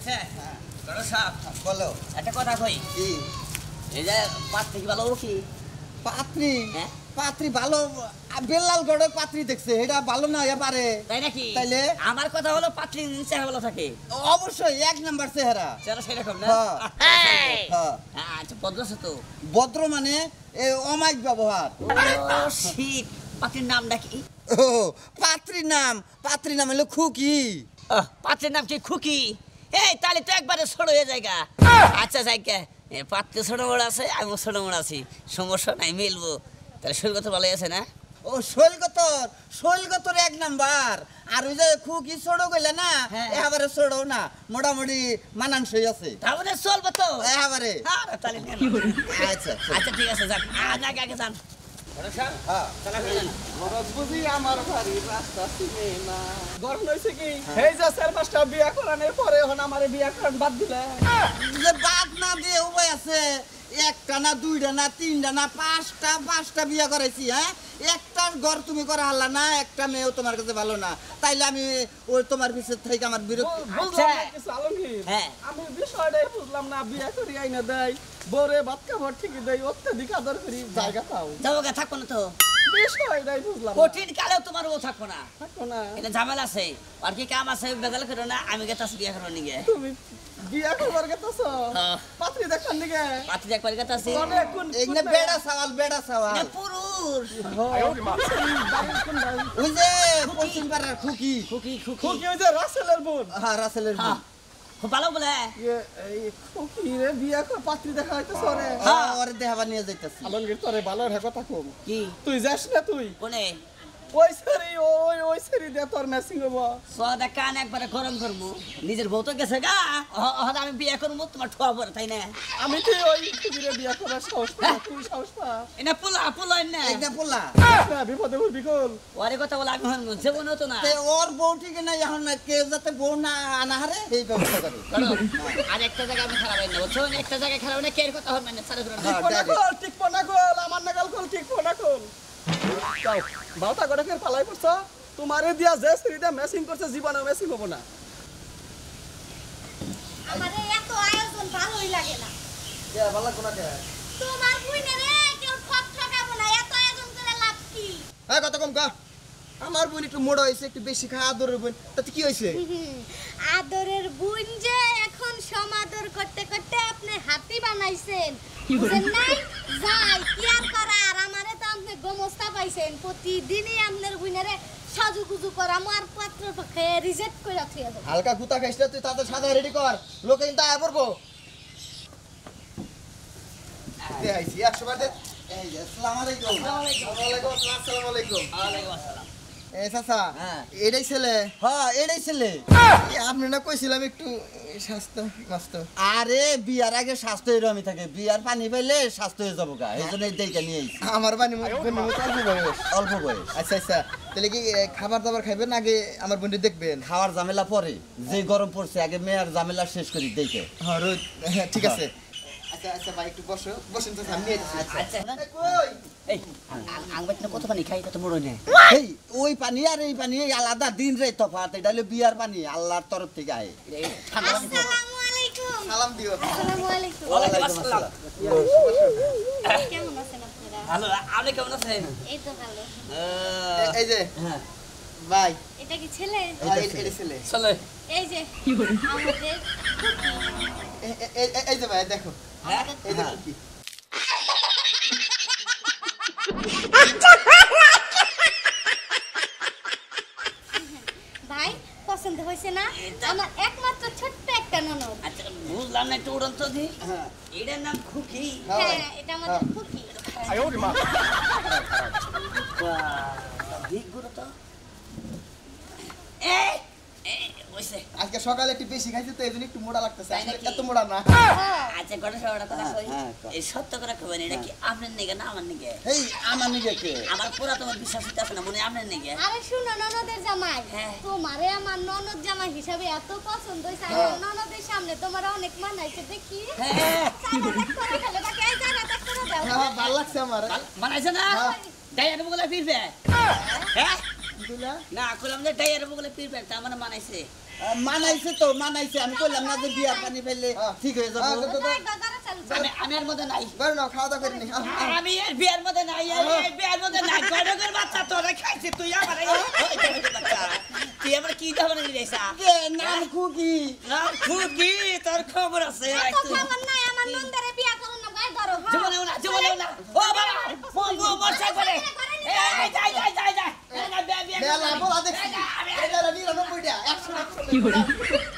আচ্ছা বড় সাহেব বলো একটা কথা কই কি এই যে পাত্রী কি ভালো কি পাত্রী হ্যাঁ পাত্রী ভালো বেল্লাল গড়ে পাত্রী দেখছে এটা ভালো না পারে তাই নাকি তাইলে আমার কথা হলো পাত্রী চেহারা ভালো থাকে অবশ্যই এক নাম্বার চেহারা চেহারা সেরকম না হ্যাঁ আচ্ছা ভদ্র আছে তো ভদ্র মানে অমায়িক ব্যবহার শীত পাত্রীর নামটা কি ও পাত্রীর নাম হলো খুকি পাত্রের নাম কি খুকি এই তাহলে তো একবারে ছোট হয়ে জায়গা আচ্ছা জায়গা পাত্রে ছোট বড় আছে আমি ছোট বড় আছি সমস্যা নাই মিলবো তাহলে শরীর কথা ভালো আছে না ও শৈলগতর এক নাম্বার আর ওই যে খুকি ছোট কইলে না এবারে ছোট না মোটামুটি মানানসই আছে তাহলে চলবো তো এবারে তাহলে আচ্ছা আচ্ছা ঠিক আছে যাক আগে আগে যান আমার বাড়ির রাস্তা চিনে না গরম হয়েছে কি এই যে 4-5টা বিয়া করানোর পরে এখন আমারে বিয়া করান বাদ দিলে যে বাদ না দিয়ে উপায় আছে একটা না দুইটা না তিনটা না পাঁচটা বিয়া করাইছি হ্যাঁ একটা ঘর তুমি করা হারলা না একটা মেয়েও তোমার কাছে ভালো না তাইলে আমি ওই তোমার পিছের থেকে আমার বিরক্তি আমি বিষয়টাই বুঝলাম না বিয়া করি আইনা দেয় বরে ভাত খাবার ঠিকই দেয় অত্যাধিক আদর করি জায়গা পাও যাবো গা থাকবো না তো বিষয়টাই বুঝলাম কঠিন কালেও তোমার ও থাকবো না থাকো না এটা ঝামেলা আছে আর কি কাম আছে বেজাল করো না আমি গেতাছি বিয়া করো নিগে তুমি বিয়া করবার গেতাছ পাত্রী দেখার নিগে পাত্রী দেখবার গেতাছি এখানে বেড়া সওয়াল এটা পুরুষ ওই যে পশ্চিম পাড়ার খুকি খুকি ওই যে রাসেলের বোন হ্যাঁ রাসেলের বোন খুব ভালো বলে এই খুকি রে বিয়া কর পাত্রী দেখা হইতেছ রে হ্যাঁ ওরে দেখাবার নিয়ে যাইতাছি আলমগীর তোরে ভালো রে কথা কম কি তুই যাস না তুই কোনে ওই সেরি দে তোর ম্যাচিং হবো সদা কান একবারে গরম করবো নিজের বউ তো গেছে গা হঠাৎ আমি বিয়ে করবো তোমার ঠোয়া পরে তাই না আমি তো ওই খুকিরে বিয়া করার সাহস পা তুই সাহস পা এটা পোলা না এটা পোলা না বিপদে পড়বি কল ওরে কথা বলে আমি জীবন হতো না ওর বউ ঠিক না এখন না কেউ যাতে বউ না আনা হারে এই ব্যবস্থা করে আর একটা জায়গায় আমি খারাপ না বুঝছো একটা জায়গায় খারাপ না কে কথা হবে না সারা ঠিক পোনা কল আমার নাগাল কল ঠিক পোনা কল বাউটা করে ফের পালাই পড়ছ তোমারে দিয়া যে সেরিটা ম্যাচিং করছে জীবনে ম্যাচিং হবো না আমারে এত আয়োজন ভালোই লাগে না কে ভালো লাগবে না কে তোমার কইনে রে কেউ ঠকাবো না এত আয়োজন করে লাভ কি হ্যাঁ কত কম কা আমার বোন একটু মোড়া হয়েছে একটু বেশি খায় আদরের বোন তাতে কি হয়েছে আদরের বুন যে এখন সমাদর করতে করতে আপনি হাতি বানাইছেন বুঝেন নাই যাই কি আর করা আর আমারে তো আপনি গোমস্তা পাইছেন প্রতিদিনই আপনার বুইনারে সাজুগুজু করা আমার পাত্র পক্ষে রিজেক্ট করে থিয়া দেব হালকা গুতা খাইছ তুই তাদের সাদা রেডি কর লোকে কিন্তু আয়া পড়বো দে আইছি 100 বার দে এই আসসালামু আলাইকুম আসসালামু আলাইকুম এই চাচা এটাই ছেলে হ্যাঁ এটাই ছেলে আপনি না কইছিলাম একটু স্বাস্থ্য স্বাস্থ্য আরে বিয়ার আগে স্বাস্থ্য এরকমই থাকে বিয়ার পানি পাইলে স্বাস্থ্য হয়ে যাবো গা এই জন্য এইটাই নিয়ে আইছি আমার পানি অল্প বয়স আচ্ছা আচ্ছা তাহলে কি খাবার দাবার খাইবেন আগে আমার বোনটি দেখবেন খাওয়ার ঝামেলা পরে যে গরম পড়ছে আগে মেয়ের ঝামেলা শেষ করি দেখে হ্যাঁ ঠিক আছে আচ্ছা আচ্ছা ভাই একটু বসেন তো সামনে আচ্ছা কই এই আংবাত না কত পানি খাই কত বড় নেই এই ওই পানি আর এই পানি আলাদা দিন রে তফাৎ এটা হলো বিয়ার পানি আল্লাহর তরফ থেকে আয় আসসালামু আলাইকুম সালাম দিও আসসালামু আলাইকুম ওয়ালাইকুম আসসালাম কেমন আছেন আপনারা ভালো আপনি কেমন আছেন এই তো ভালো এই যে হ্যাঁ ভাই এটা কি ছেলে এটা ছেলে চলো এই যে আমাদের এই যে ভাই দেখো হ্যাঁ এই যে কি ভাই পছন্দ হয়েছে না আমার একমাত্র ছোট্ট একটা ননদ আচ্ছা বুঝলাম না একটু উড়ন্ত দি হ্যাঁ এটার নাম খুকি হ্যাঁ এটা আমাদের খুকি দিক গুলো তো আজকে সকালে একটু বেশি খাইছি তো এইজন্য একটু মোটা লাগতেছে এত মোটা না আচ্ছা গড়ে সবটা কথা কই এই সত্য করে কইবেন এটা কি আপনার নিগে না আমার নিগে এই আমার নিগে কে আমার পুরা তোমার বিশ্বাস হইতাছে না মনে আপনার নিগে আরে শুনো ননদের জামাই তোমারে আমার ননদ জামাই হিসাবে এত পছন্দ হইছে আমার ননদের সামনে তোমার অনেক মানাইছে দেখি ভালো লাগছে আমার বানাইছে না ডাইয়ার বগলে ফিরবে হ্যাঁ দুলা না কইলাম যে ডাইয়ার বগলে ফিরবে তা মানে বানাইছে মানাইছে তো মানাইছে আমি কইলাম না যে বিয়ার পানি ফেললে ঠিক হয়ে যাবে আমি এর মধ্যে নাই করে নাও খাওয়া দাওয়া করে নি আমি এর বিয়ের মধ্যে নাই এই বিয়ের মধ্যে নাই গড়গড় বাচ্চা তোরা খাইছিস তুই আমার বাচ্চা তুই আমার কি দাবার নিয়ে যাইছা নাম খুকি না খুকি তোর খবর আছে খবর নাই আমার নন্দারে বিয়া করুন না গায় ধরো জীবনেও না ও বাবা ও মরছে করে এই যাই মেলা বলা দেখছি এটা 99 টা 100 কি